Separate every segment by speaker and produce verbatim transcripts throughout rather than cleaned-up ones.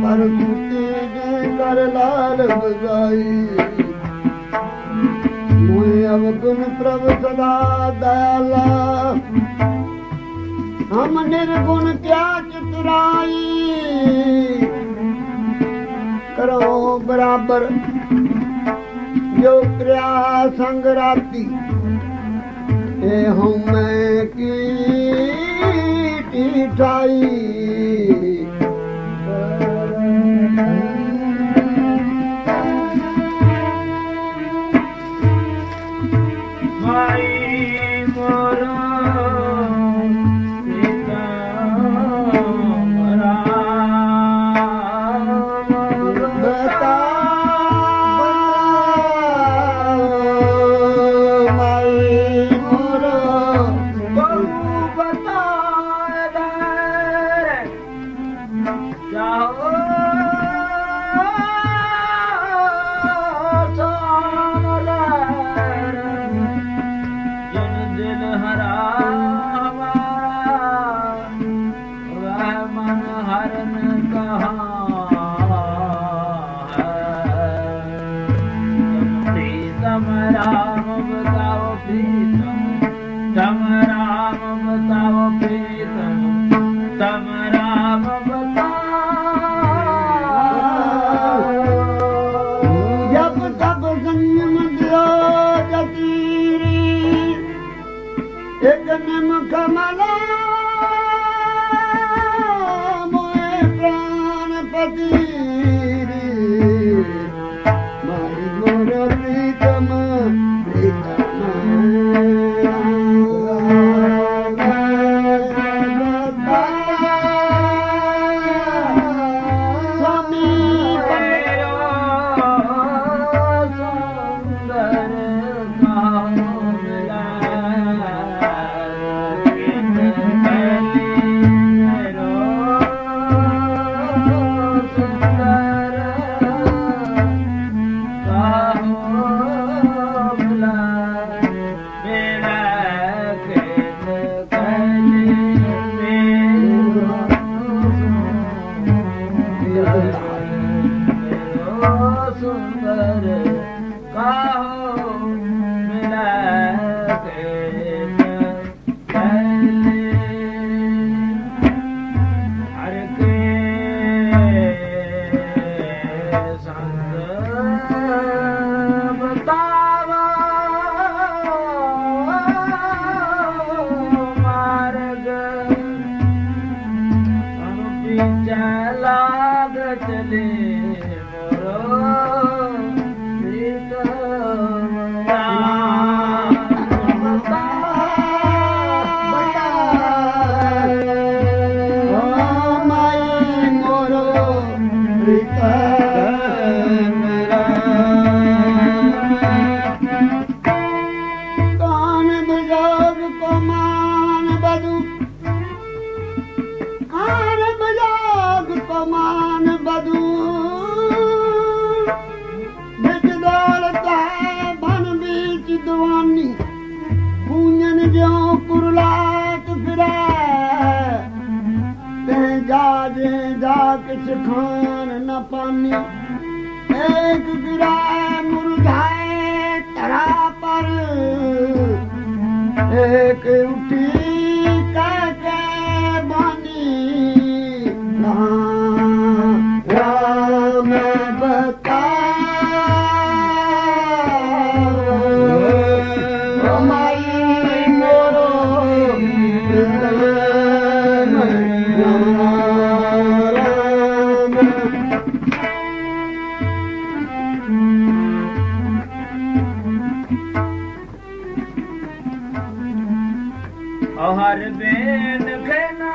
Speaker 1: पर सूती जे कर लाल बजाई मुए अवगुण प्रभु सदा दयाला हम निर्गुण क्या चितराई करो बराबर जो क्रिया संग राती ए हम की टीठाई खान न पानी एक गिरा मुरझाए तरा पर एक उठी कह के बानी राम बता हर बेन खेना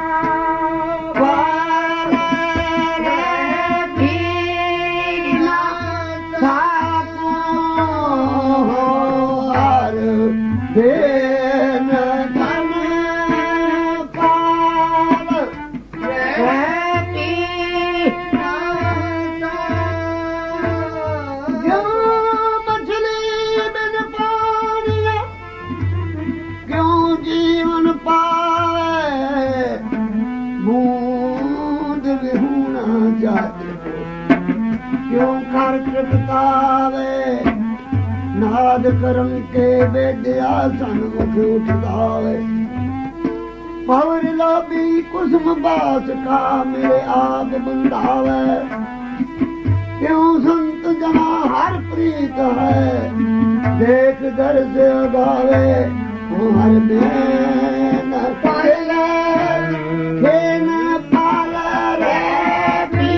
Speaker 1: नाद करम के बेदिया सन्मुख उठदावे पवर लाबी कुसुम बास का मेरे आग बंधावे क्यों संत जना हर प्रीत है देख दर से अगावे वो हर बेन पाले खेन पाला रे भी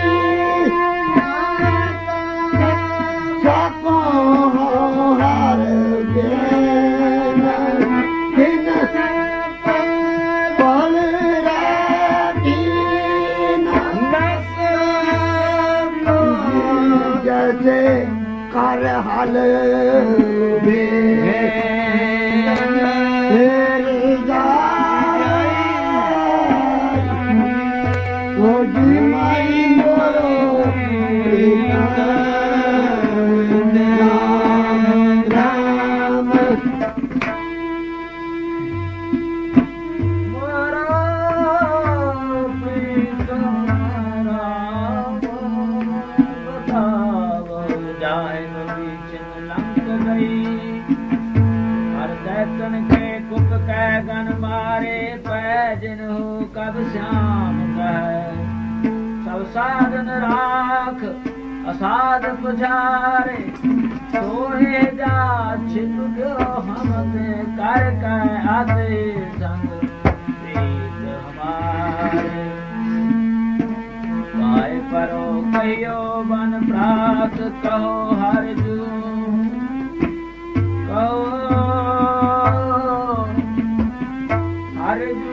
Speaker 1: साको हर बेन खेन पाले रे भी जैसे कर हल बे
Speaker 2: श्याम सब साधन राख असाध पुजारे सोहे जा छिप गयो हम कर कर आते संग प्रीत हमारे काय परो कहियो बन प्रात कहो हर जू कहो हर जू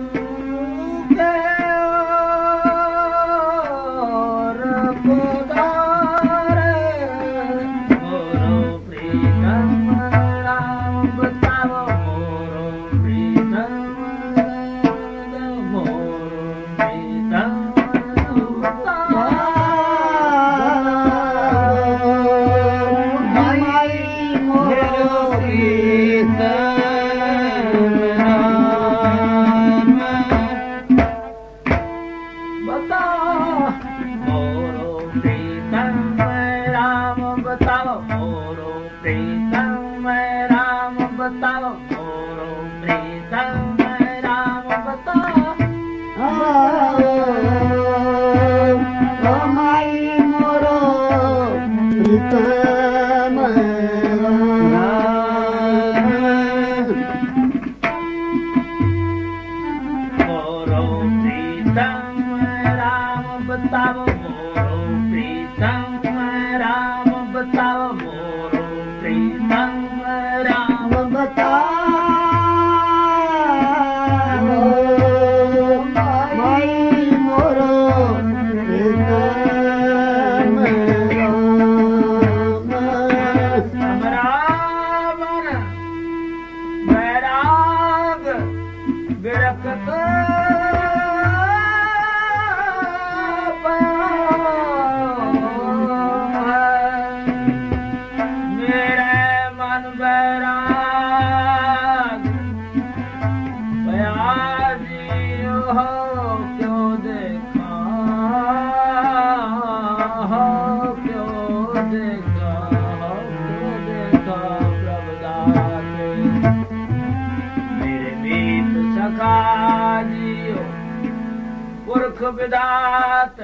Speaker 2: विदात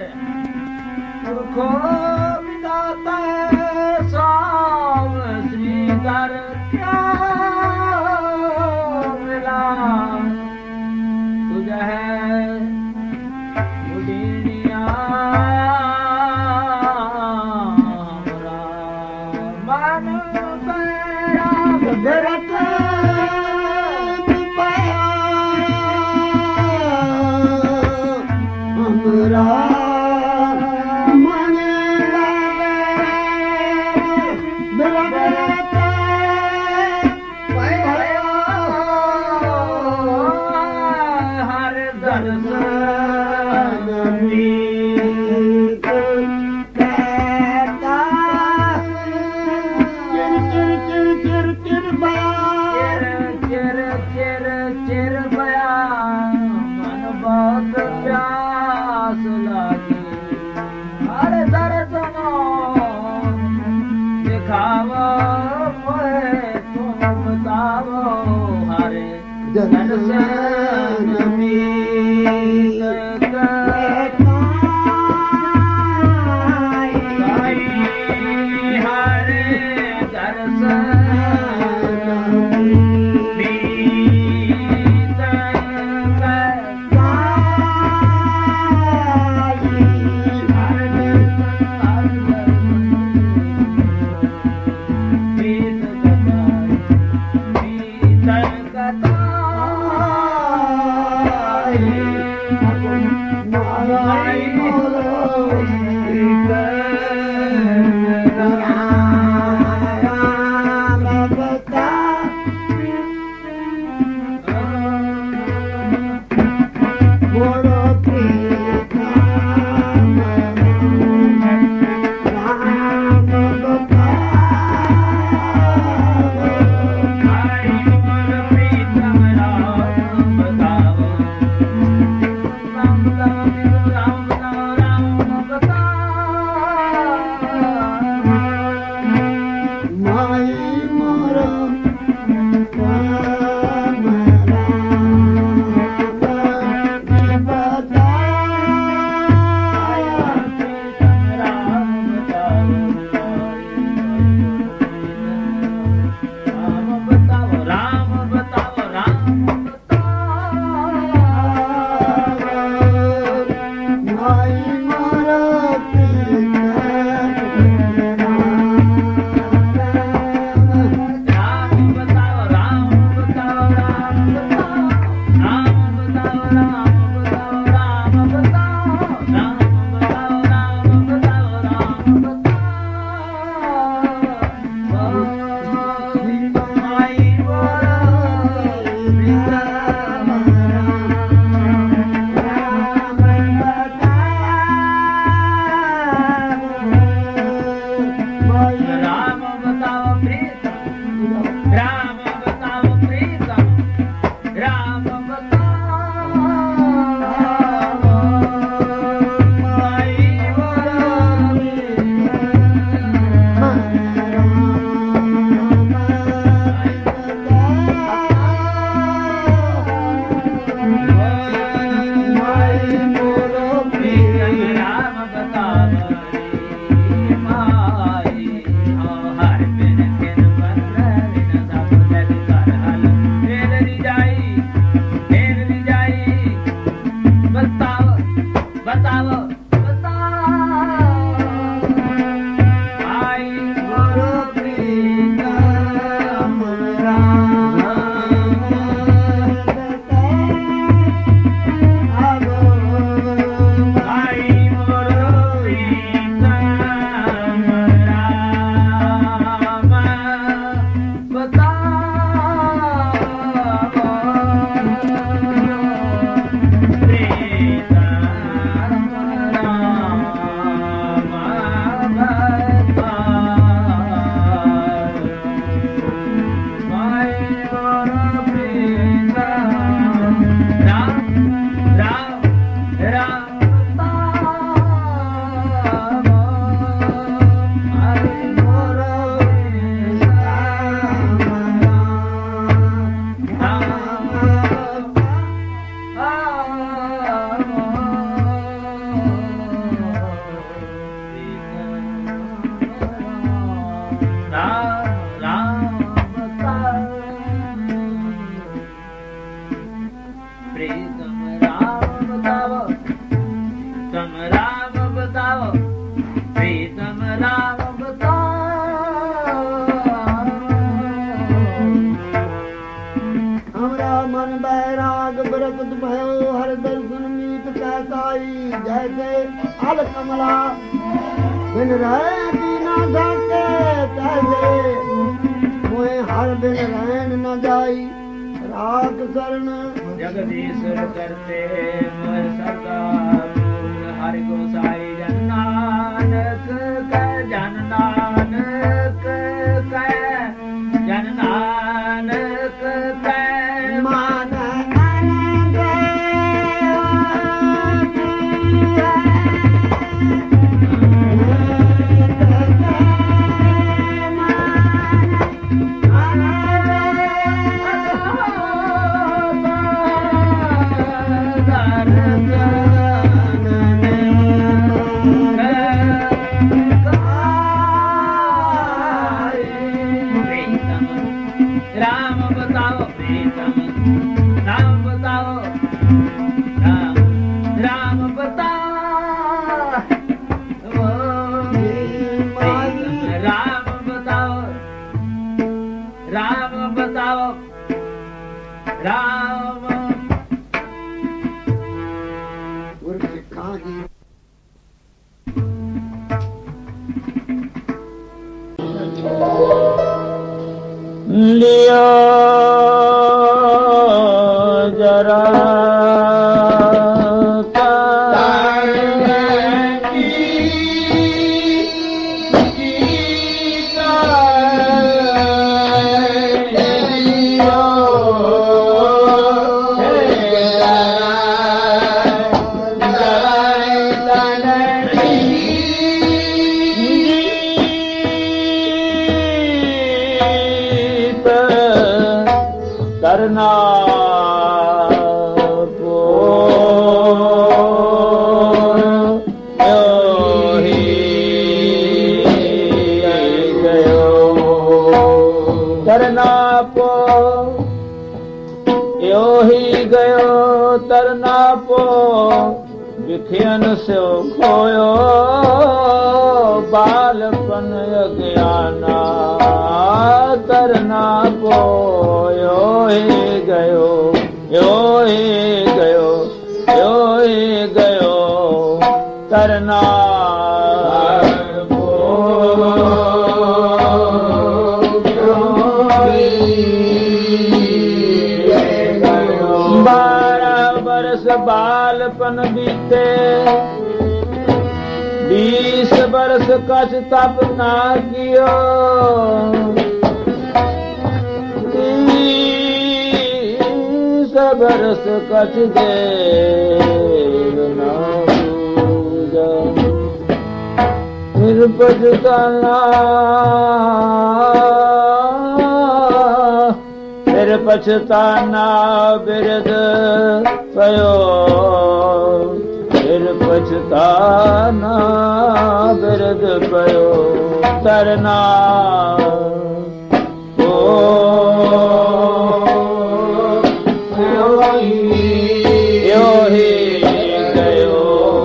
Speaker 2: पुरखो विदाता साम श्रीधर क्या मिला तुझे है दुनिया हमरा मन मेरा भरत दिखावा दर्शन मीत साई हरे दर्शन मीत राम बताओ प्रीतम राम बताओ राम राम बताओ राम बताओ राम बताओ राम
Speaker 1: लियो जरा करना पो ही गयो करना पो यो ही गयो तरना पो विखियन से खोयो बालपन अज्ञाना तरना पो यो ही गयो यो ही गयो यो ही गयो तरना पो बारह बरस बालपन बीते बीस बरस कछ तप ना कियो तीस बरस कछ देव ना पूजा फिर पछताना फिर पछताना बिरद पयो फिर पछताना बिरद पयो तरना ओ यो ही गयो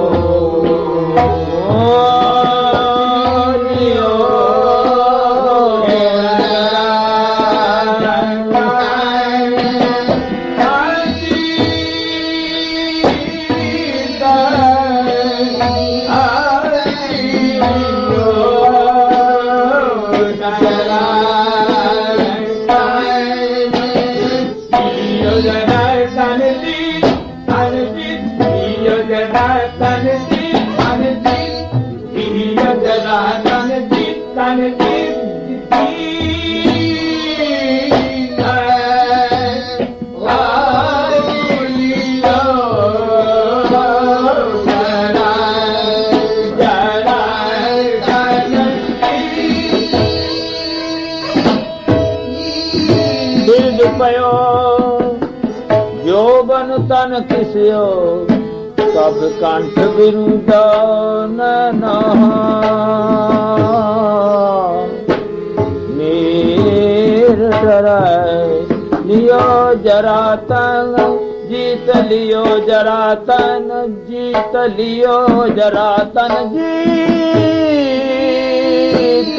Speaker 1: तन किसियो कब कंठ बिरुदा न मीर डराए लियो जरा तन जीत लियो जरा तन जीत लियो जरा तन जीत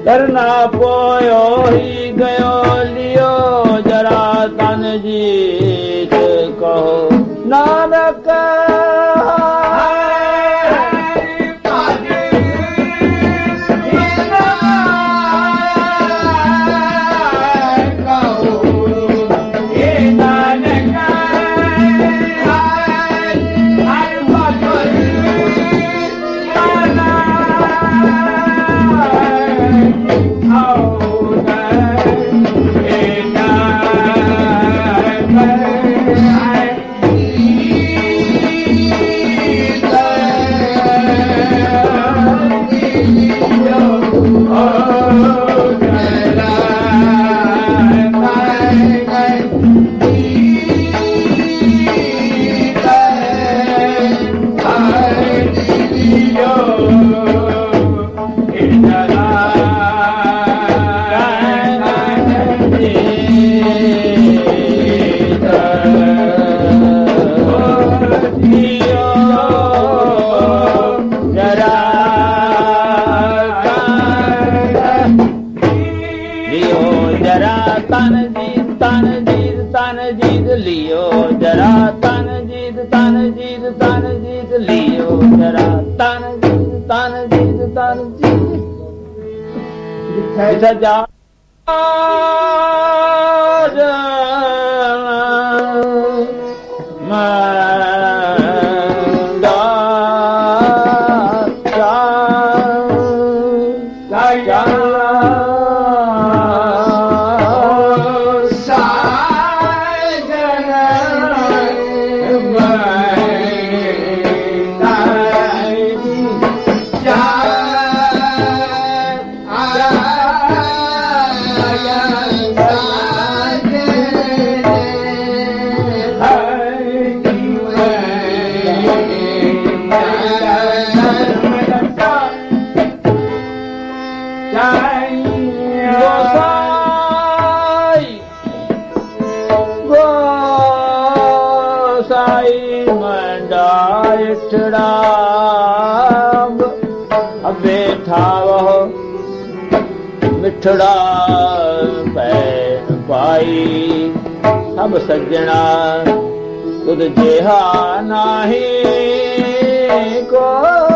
Speaker 2: करना पोयो ही गयो लियो जरा तन जीत कहो नानक जा मिठड़ा पैन पाई सब सज्जना तुद जेहा नाही को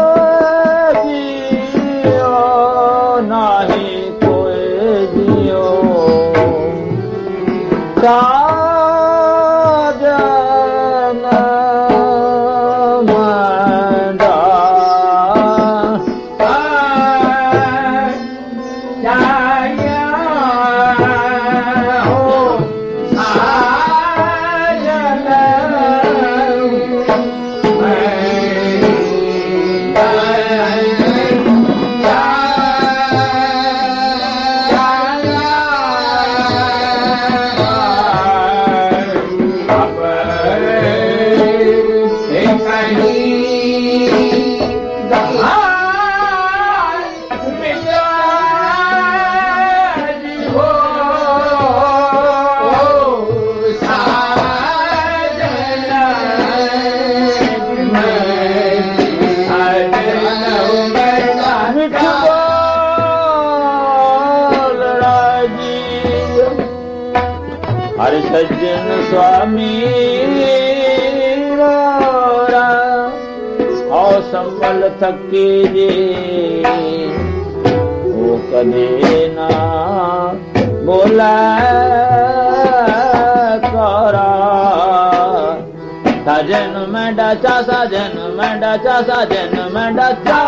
Speaker 2: जियो नाही कोई जियो सज्जन स्वामी और संबल थके जे वो कदे ना बोला करा साजन में डाचा साजन में डाचा साजन में डाचा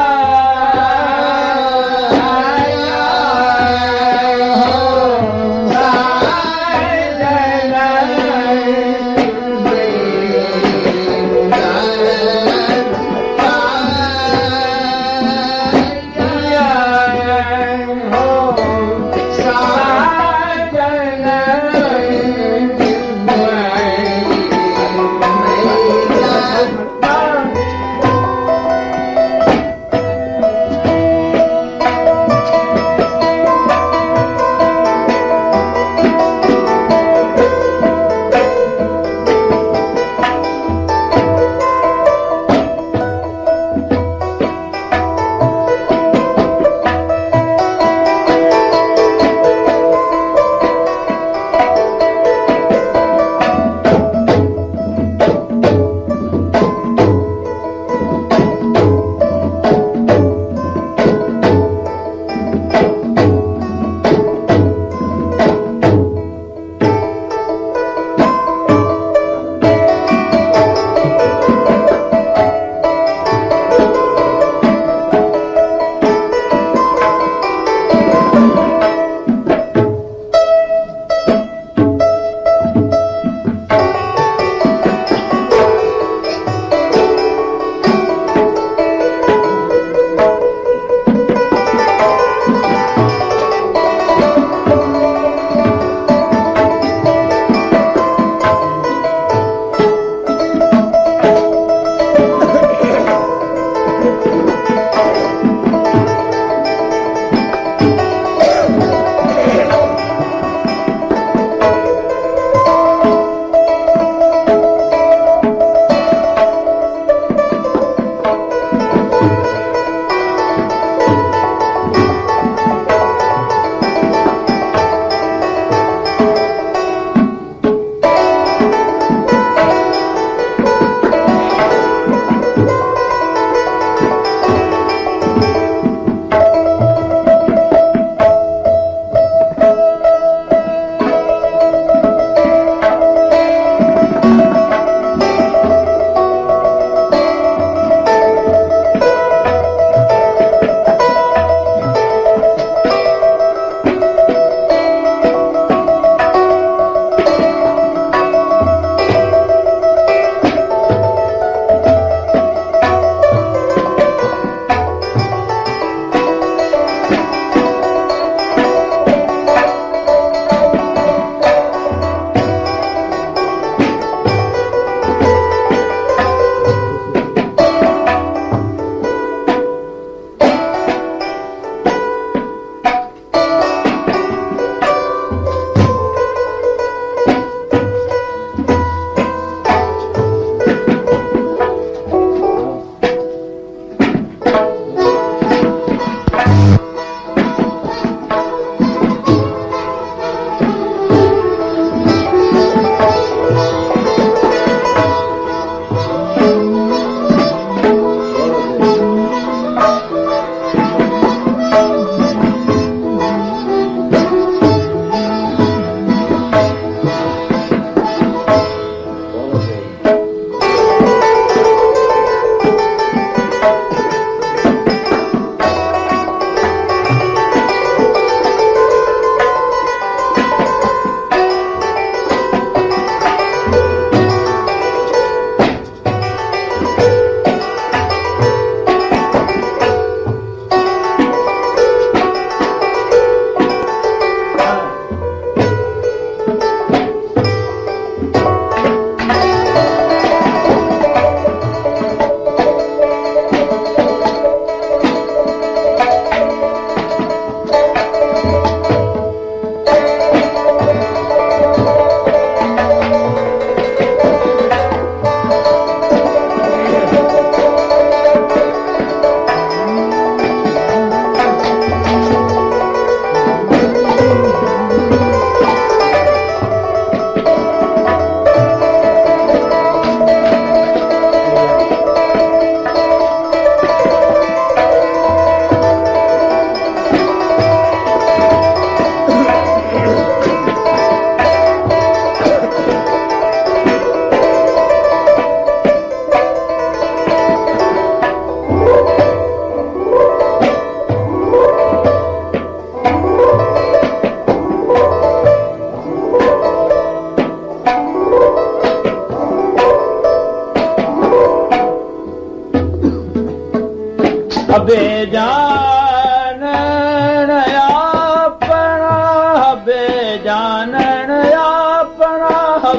Speaker 2: जानन अपना बेजानन अपना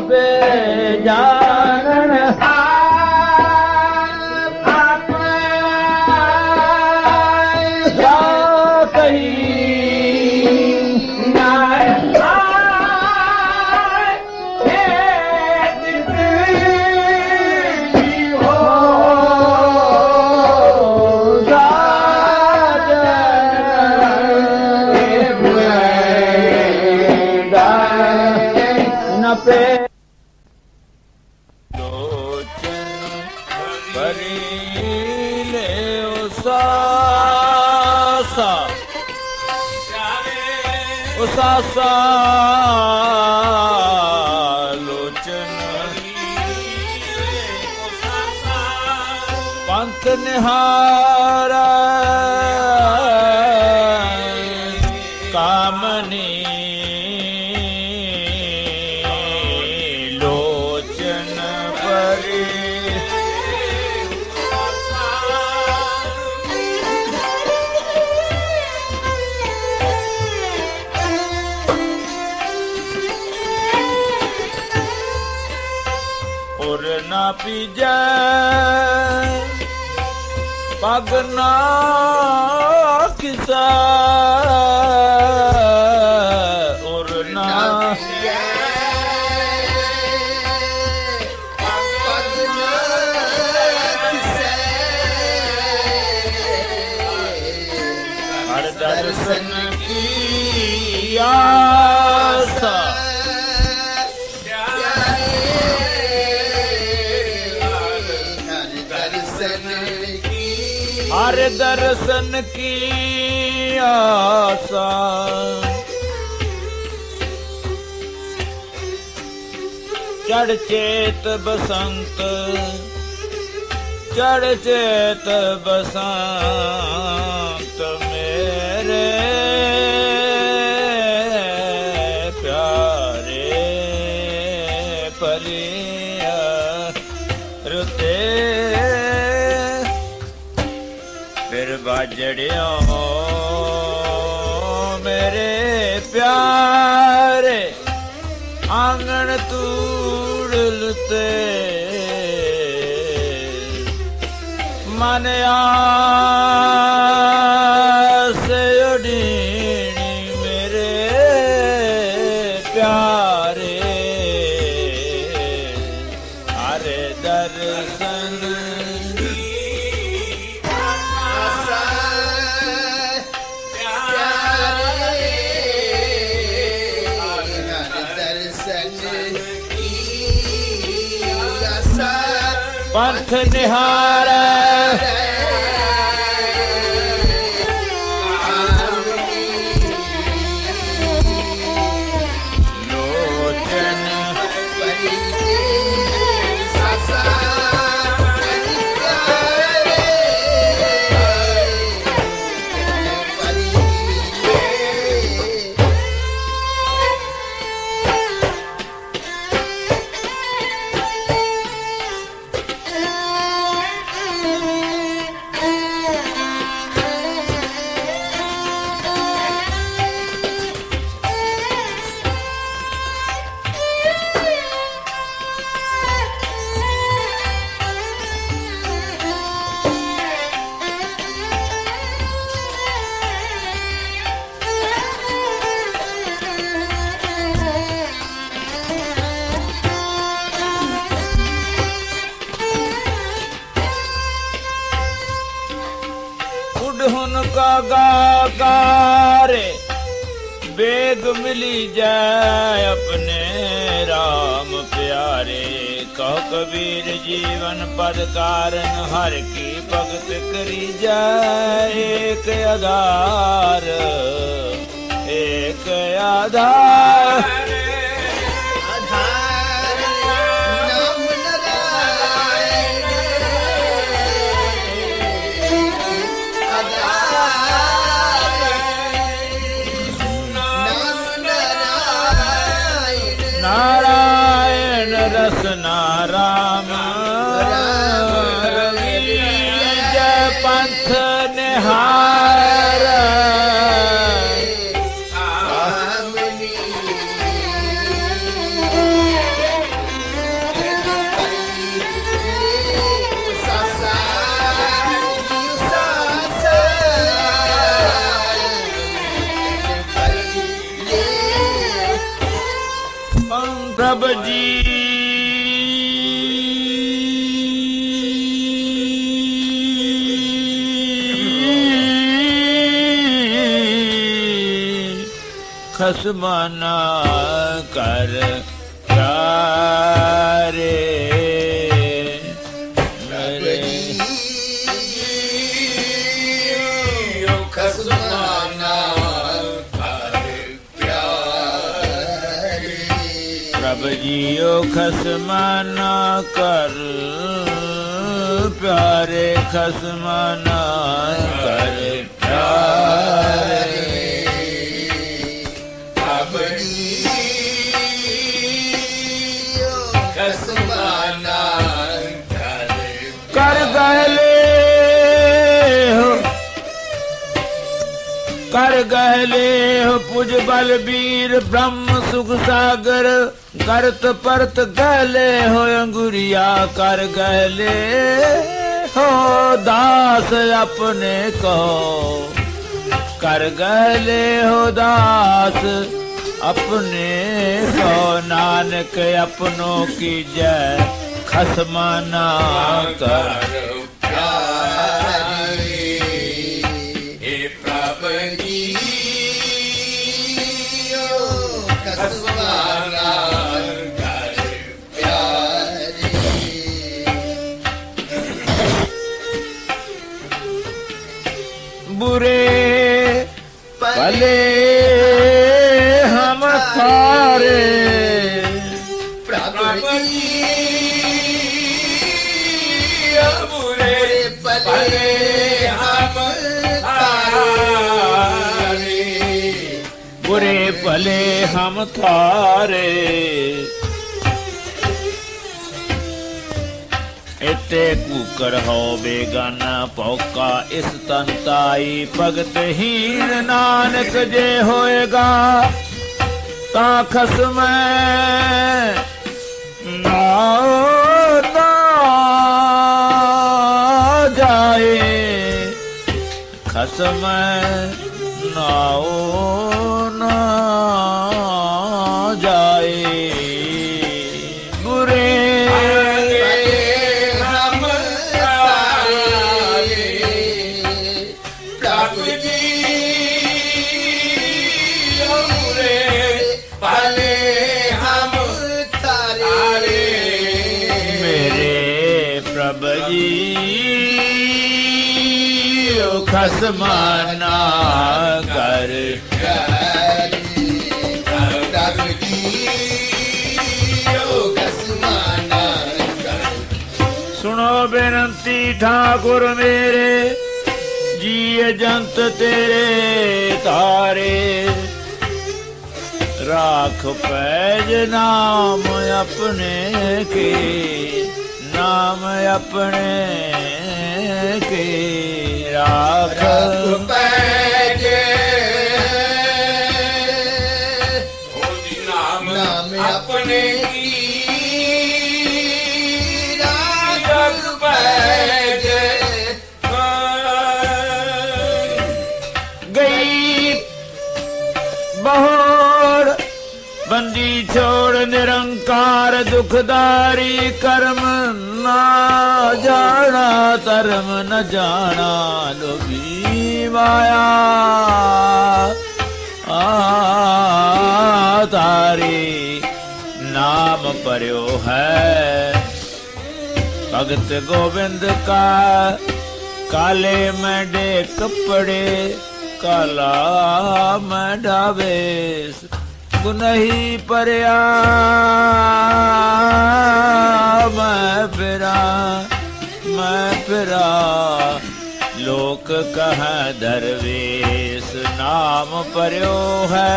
Speaker 2: बेजानन क्या कहीं पे लोचन भरी ले उसासा उसासा लोचन पंथ निहारा कामनी ना पीजा पगना किसा और ना हर दर्शन की आशा हर दर्शन की आशा चढ़ चेत बसंत चढ़ चेत बसंत मेरे प्यारे परिया रुते फिर बाजड़ियों मेरे प्यारे आंगन तूड़लते मन से उड़ीनी मेरे प्यारे हरे दर्शन पंथ निहारा लोचन उनका गागारे बेग मिली जाए अपने राम प्यारे कहो कबीर जीवन पद कारण हर की भगत करी जाए एक आधार एक आधार नारायण रसना राम जय पंथ निहार जी खसमाना कर प्यारे मेरे
Speaker 1: खसमाना कर प्यारे
Speaker 2: प्रभु जियो खसमाना कर प्यारे खसमाना कर प्यारे कर गहले हो कर गहले हो पुज बलबीर ब्रह्म सुख सागर करत परत गहले हो अंगुरिया कर गहले हो दास अपने को कर गहले हो दास अपने को नानक अपनों की जय खसमाना कर
Speaker 1: प्यारे हे प्रभु जी खसमाना कर प्यारे
Speaker 2: बुरे भले हम थारे
Speaker 1: प्रभु जी बुरे भले हम थारे
Speaker 2: बुरे भले हम थारे इते कूकर हो बेगाना पौका इस तंताई भगत हीन नानक जे होएगा ता खसम नाओ ना जाए खसम नाओ ना जाए बुरे खसमाना कर सुनो बेनती ठाकुर मेरे जिए जंत तेरे तारे राख पैज नाम अपने के नाम अपने के राख
Speaker 1: पैज नाम नाम अपने की राख पैज
Speaker 2: गई बहोर बंदी छोड़ निरंकार दुखदारी कर्म ना जाना धर्म न जाना लोभी माया आ तारी नाम पर्यो है भगत गोविंद का काले मैडे कपड़े काला मैं ढावे नहीं परया मैं फिरा मैं फिरा लोक कह दरवेश नाम पर्यो है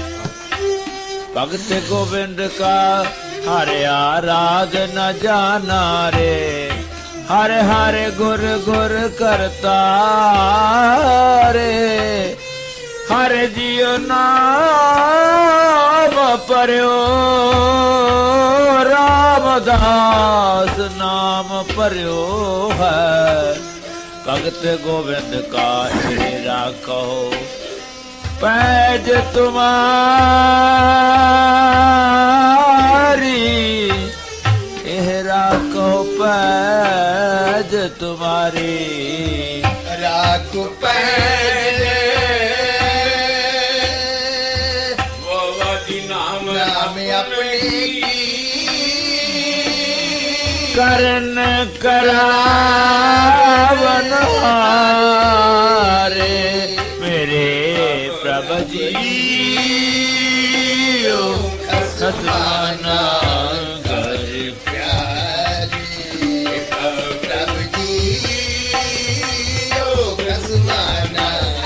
Speaker 2: भगत गोविंद का हरे आराध न जाना रे हरे हरे गुर गुर करता रे हरे जियो नाम पर्यो रामदास नाम पर्यो है भगत गोविंद का तेरा कहो पैज तुम्हारी
Speaker 3: को पहले
Speaker 4: वो वादी नाम
Speaker 3: नाम अपने
Speaker 2: करन करावन हारे मेरे प्रभु जी खसमाना कर
Speaker 3: प्यारे प्रभु जी ओ खसमाना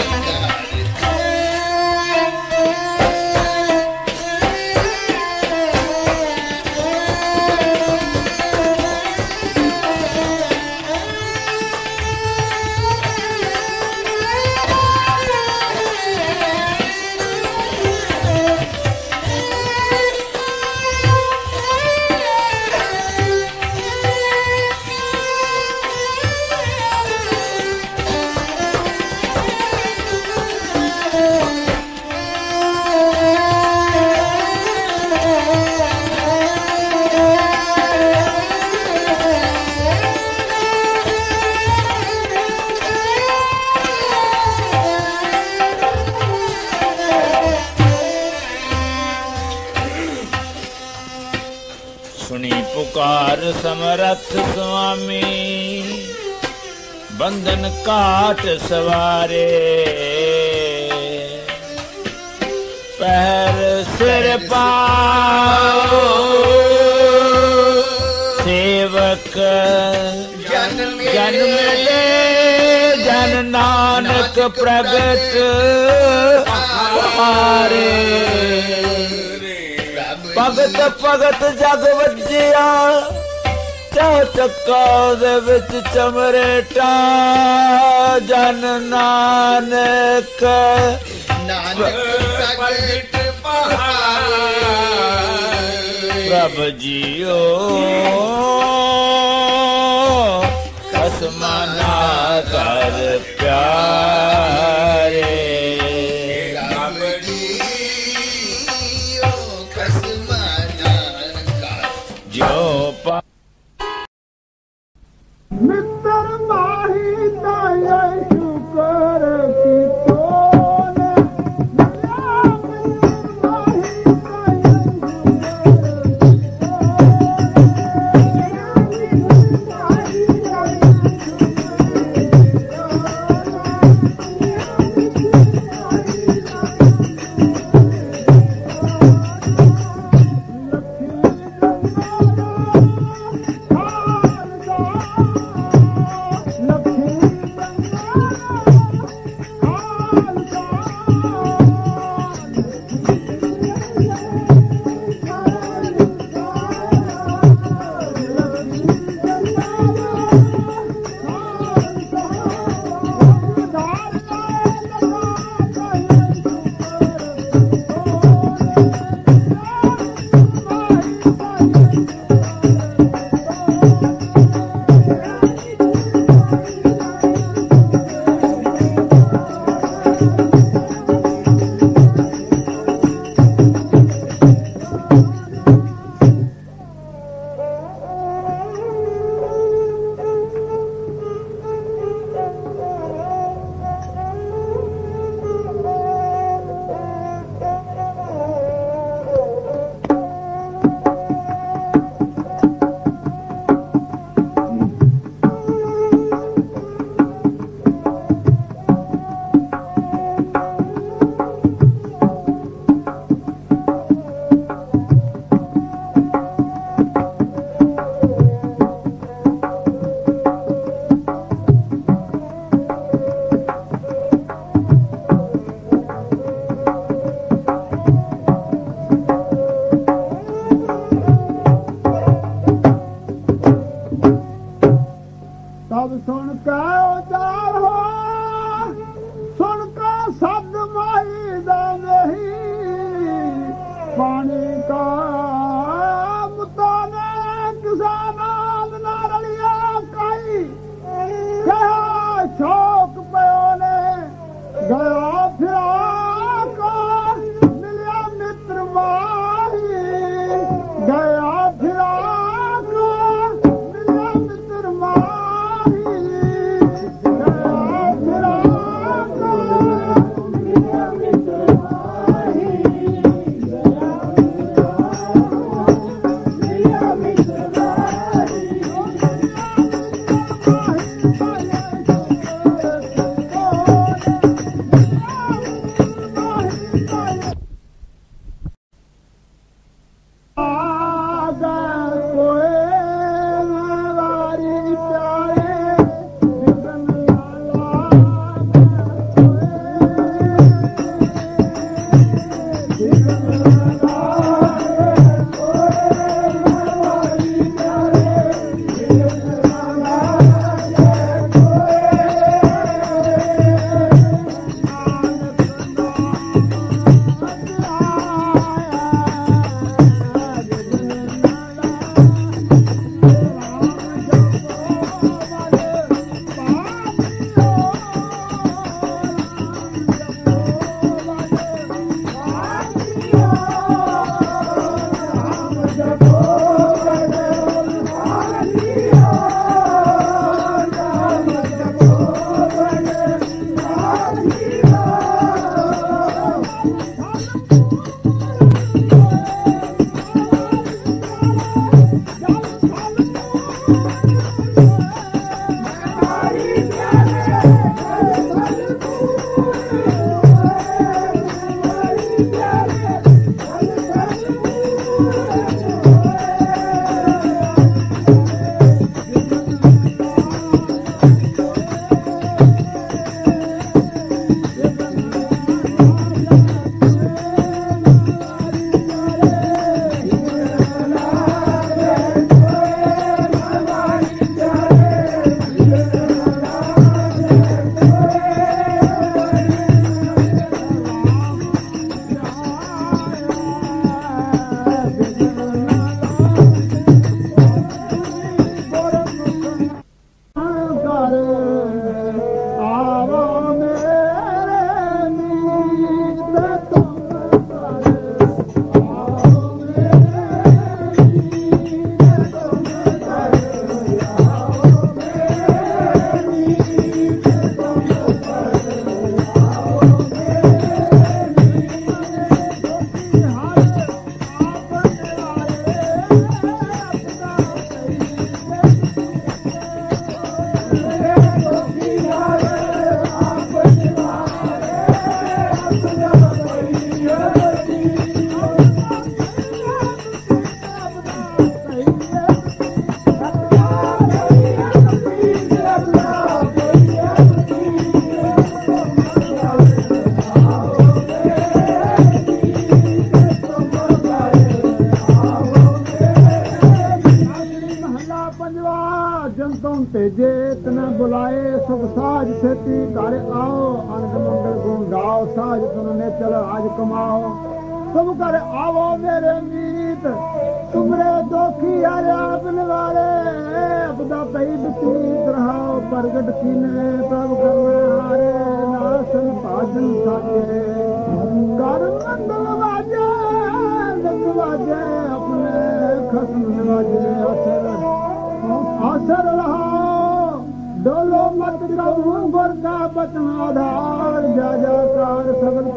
Speaker 2: सुनी पुकार समरथ स्वामी बंधन काट सवारे पैर सिर पाओ सेवक
Speaker 3: जन्म
Speaker 2: जन्म ले जन नानक प्रगट हारे ਭਗਤ ਭਗਤ ਜਗ ਵੱਜਿਆ ਚੌ ਚੱਕਾ ਦੇ ਵਿੱਚ ਚਮਰੇਟਾ ਜਨ ਨਾਨਕ
Speaker 3: नानक प्रगट पहाड़
Speaker 2: ਪ੍ਰਭ ਜੀਓ ਖਸਮਾਨਾ ਕਰ ਪਿਆਰੇ ਜੋ ਪਾ
Speaker 1: ਮਿੱਤਰ ਮਾਹੀ ਤਾਇਆ ਸ਼ੁਕਰ ਕੀਤੋਨੇ ਮਿਲਿਆ ਮਿੱਤਰ ਮਾਹੀ ਤਾਇਆ ਸ਼ੁਕਰ ਕੀਤੋਨੇ डोलो मत कबूर का बचन आधार जा जा कार सगल